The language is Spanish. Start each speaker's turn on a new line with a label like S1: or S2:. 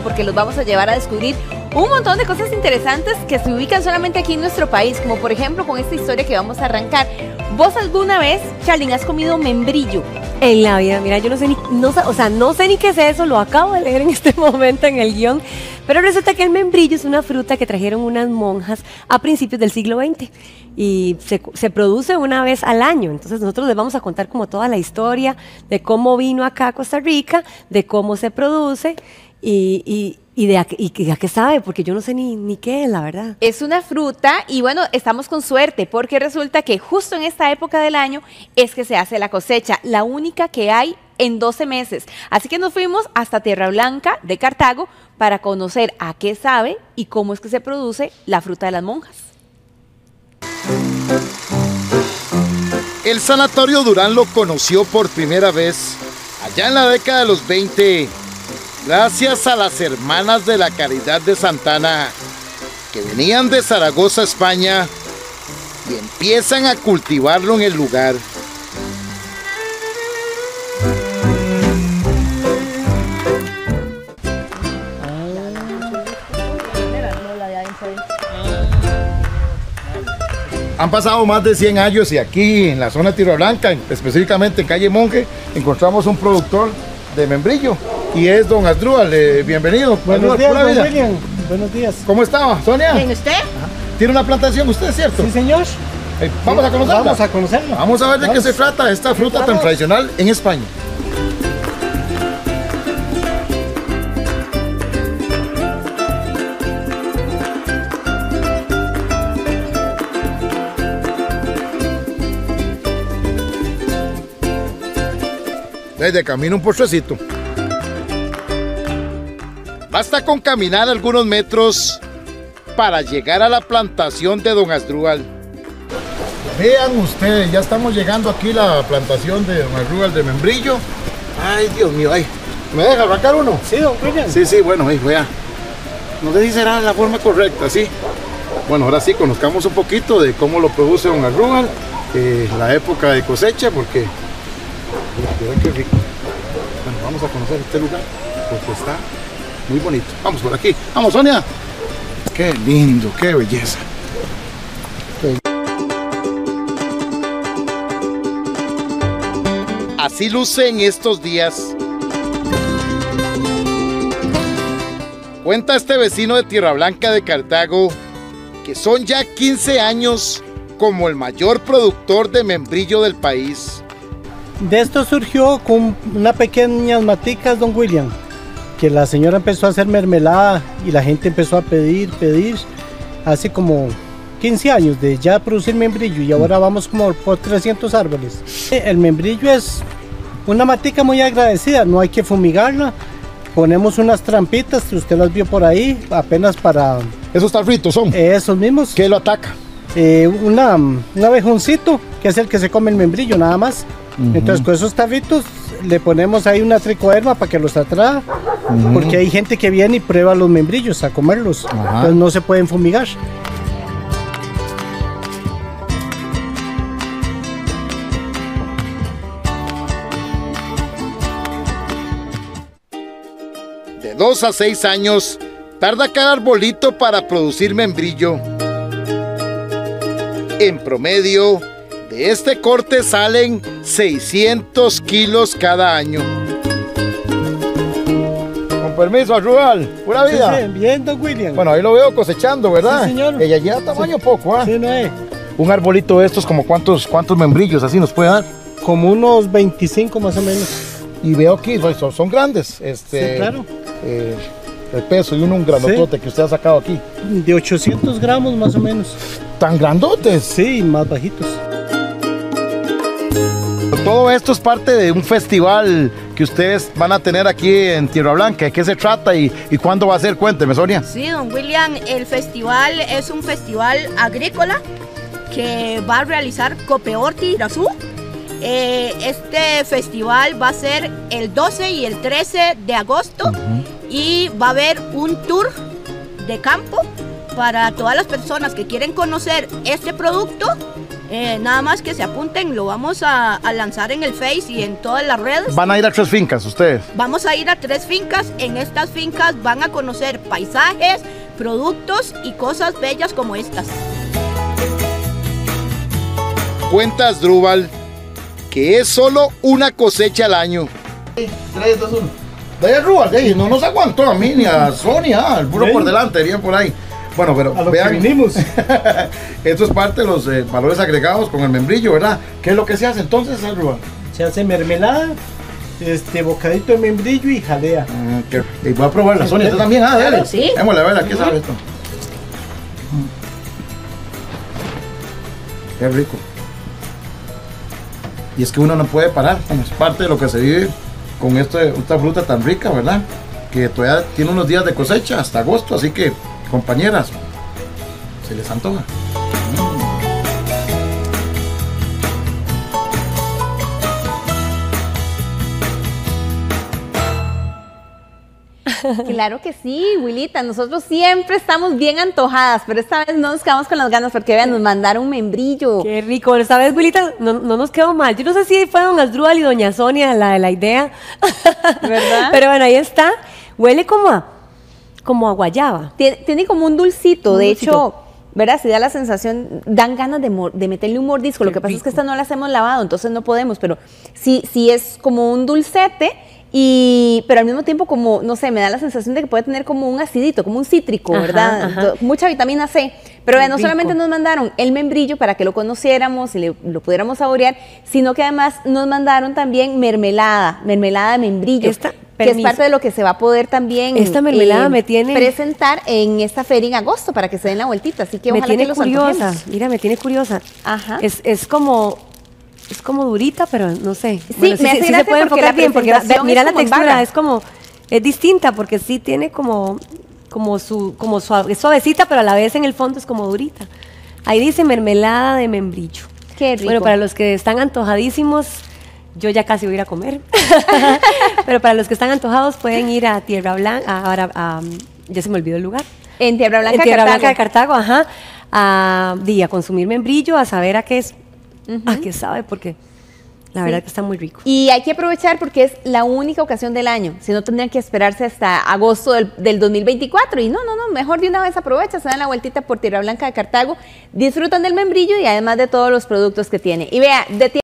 S1: porque los vamos a llevar a descubrir un montón de cosas interesantes que se ubican solamente aquí en nuestro país, como por ejemplo con esta historia que vamos a arrancar. ¿Vos alguna vez, Charlene, has comido membrillo?
S2: En la vida, mira, yo no sé ni qué es eso, lo acabo de leer en este momento en el guión, pero resulta que el membrillo es una fruta que trajeron unas monjas a principios del siglo XX y se produce una vez al año. Entonces nosotros les vamos a contar como toda la historia de cómo vino acá a Costa Rica, de cómo se produce y a qué sabe, porque yo no sé ni qué es, la verdad.
S1: Es una fruta y bueno, estamos con suerte porque resulta que justo en esta época del año es que se hace la cosecha, la única que hay en 12 meses. Así que nos fuimos hasta Tierra Blanca de Cartago para conocer a qué sabe y cómo es que se produce la fruta de las monjas.
S3: El Sanatorio Durán lo conoció por primera vez allá en la década de los 20, gracias a las Hermanas de la Caridad de Santana, que venían de Zaragoza, España, y empiezan a cultivarlo en el lugar. Han pasado más de 100 años y aquí en la zona de Tierra Blanca, específicamente en calle Monje, encontramos un productor de membrillo y es don Asdrúbal. Bienvenido.
S4: Buenos días, don William. Buenos días.
S3: ¿Cómo estaba, Sonia?
S1: ¿Bien usted?
S3: ¿Tiene una plantación usted, cierto?
S4: Sí, señor.
S3: Vamos a conocerla.
S4: Vamos a conocerla.
S3: Vamos a ver de qué se trata esta fruta tan tradicional en España. Desde camino un postrecito. Basta con caminar algunos metros para llegar a la plantación de don Asdrúbal. Vean ustedes, ya estamos llegando aquí a la plantación de don Asdrúbal de membrillo. Ay, Dios mío, ay. ¿Me deja arrancar uno?
S4: Sí, don William.
S3: Sí, bueno, ahí, vea. No sé si será la forma correcta, sí. Bueno, ahora sí, conozcamos un poquito de cómo lo produce don Asdrúbal, la época de cosecha, porque qué rico. Bueno, vamos a conocer este lugar porque está muy bonito. Vamos por aquí. Vamos, Sonia. Qué lindo, qué belleza. Así luce en estos días. Cuenta este vecino de Tierra Blanca de Cartago que son ya 15 años como el mayor productor de membrillo del país.
S4: De esto surgió con unas pequeñas maticas, don William, que la señora empezó a hacer mermelada y la gente empezó a pedir, hace como 15 años de ya producir membrillo y ahora vamos como por 300 árboles. El membrillo es una matica muy agradecida, no hay que fumigarla, ponemos unas trampitas, que usted las vio por ahí, apenas para...
S3: ¿Esos tarritos son?
S4: Esos mismos.
S3: ¿Qué lo ataca?
S4: Un abejoncito, que es el que se come el membrillo, nada más. Entonces con esos tarritos le ponemos ahí una tricoderma para que los atrae, porque hay gente que viene y prueba los membrillos a comerlos, entonces no se pueden fumigar.
S3: De 2 a 6 años tarda cada arbolito para producir membrillo. En promedio, de este corte salen 600 kilos cada año. Con permiso, Asdrúbal, pura vida.
S4: Sí, bien, don William.
S3: Bueno, ahí lo veo cosechando, ¿verdad?
S4: Sí, señor.
S3: Ella lleva tamaño poco, ¿ah?
S4: Sí, no es.
S3: Un arbolito de estos, como cuántos membrillos así nos puede dar.
S4: Como unos 25 más o menos.
S3: Y veo aquí, son grandes.
S4: Sí, claro.
S3: El peso y un grandotote que usted ha sacado aquí.
S4: De 800 gramos más o menos.
S3: ¿Tan grandotes?
S4: Sí, más bajitos.
S3: Todo esto es parte de un festival que ustedes van a tener aquí en Tierra Blanca. ¿De qué se trata y cuándo va a ser? Cuénteme, Sonia.
S5: Sí, don William, el festival es un festival agrícola que va a realizar Copeorti Irazú. Este festival va a ser el 12 y el 13 de agosto y va a haber un tour de campo para todas las personas que quieren conocer este producto. Nada más que se apunten, lo vamos a lanzar en el Face y en todas las redes.
S3: Van a ir a 3 fincas ustedes.
S5: Vamos a ir a 3 fincas. En estas fincas van a conocer paisajes, productos y cosas bellas como estas.
S3: Cuenta Asdrúbal que es solo una cosecha al año. 3, 2, 1. Vaya Asdrúbal, no nos aguantó a mí ni a Sonia, el puro por delante, bien por ahí. Bueno, pero
S4: a lo
S3: vean,
S4: que vinimos.
S3: esto es parte de los valores agregados con el membrillo, ¿verdad? ¿Qué es lo que se hace entonces, Asdrúbal?
S4: Se hace mermelada, bocadito de membrillo y jalea.
S3: Y voy a probar la Sonia, ¿usted también? Dale.
S5: Claro, sí.
S3: Démosle a ver, ¿qué sabe esto? Qué rico. Y es que uno no puede parar, como es parte de lo que se vive con esta fruta tan rica, ¿verdad? Que todavía tiene unos días de cosecha hasta agosto, así que, compañeras, se les antoja.
S1: Claro que sí, Wilita, nosotros siempre estamos bien antojadas, pero esta vez no nos quedamos con las ganas porque vean, nos mandaron membrillo.
S2: Qué rico. Esta vez, Wilita, no nos quedó mal. Yo no sé si fueron Asdrúbal y doña Sonia la idea.
S1: ¿Verdad?
S2: Pero bueno, ahí está. Huele como a guayaba.
S1: Tiene como un dulcito,
S2: Un
S1: de
S2: dulcito.
S1: hecho, ¿verdad? Si da la sensación, dan ganas de meterle un mordisco. Lo
S2: Qué
S1: que pasa es que
S2: rico.
S1: estas no las hemos lavado, entonces no podemos, pero sí es como un dulcete. Pero al mismo tiempo como, no sé, me da la sensación de que puede tener como un acidito, como un cítrico,
S2: Ajá,
S1: ¿verdad?
S2: ajá.
S1: Mucha vitamina C. Pero
S2: Qué
S1: no
S2: rico.
S1: solamente nos mandaron el membrillo para que lo conociéramos y lo pudiéramos saborear, sino que además nos mandaron también mermelada de membrillo, que es
S2: permiso.
S1: parte de lo que se va a poder también
S2: Esta mermelada me tiene-
S1: presentar en esta feria en agosto para que se den la vueltita. Así que
S2: Me
S1: ojalá
S2: tiene
S1: que los
S2: curiosa.
S1: antojemos.
S2: Mira, me tiene curiosa.
S1: Ajá.
S2: Es como durita, pero no sé.
S1: Sí,
S2: Bueno,
S1: me hace
S2: se
S1: gracia
S2: puede
S1: porque
S2: enfocar
S1: la
S2: bien, porque
S1: presentación
S2: mira
S1: es
S2: la
S1: como en
S2: textura,
S1: barra.
S2: es distinta, porque sí tiene como suave, es suavecita, pero a la vez en el fondo es como durita. Ahí dice mermelada de membrillo.
S1: Qué rico.
S2: Bueno, para los que están antojadísimos, yo ya casi voy a ir a comer. Pero para los que están antojados pueden ir a Tierra Blanca, ya se me olvidó el lugar.
S1: En Tierra Blanca,
S2: En Tierra
S1: Cartago.
S2: Blanca de Cartago, ajá. A consumir membrillo, a saber a qué es, a qué sabe, porque la verdad que está muy rico.
S1: Y hay que aprovechar porque es la única ocasión del año. Si no, tendrían que esperarse hasta agosto del 2024. Y no, mejor de una vez aprovecha, se dan la vueltita por Tierra Blanca de Cartago, disfrutan del membrillo y además de todos los productos que tiene. Y vea, de